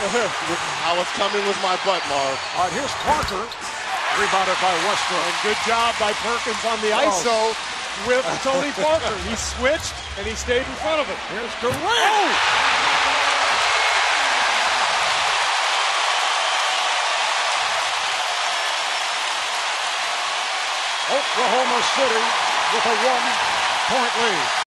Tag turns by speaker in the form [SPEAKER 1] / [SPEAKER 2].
[SPEAKER 1] I was coming with my butt, Marv.
[SPEAKER 2] All right, here's Parker. Rebounded by Westbrook.
[SPEAKER 3] And good job by Perkins on the ISO with Tony Parker. He switched, and he stayed in front of him.
[SPEAKER 2] Here's Durant. Oklahoma City with a 1-point lead.